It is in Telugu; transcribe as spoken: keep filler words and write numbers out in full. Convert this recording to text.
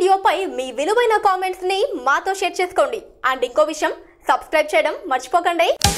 వీడియోపై మీ విలువైన కామెంట్స్ ని మాతో షేర్ చేసుకోండి. అండ్ ఇంకో విషయం, సబ్స్క్రైబ్ చేయడం మర్చిపోకండి.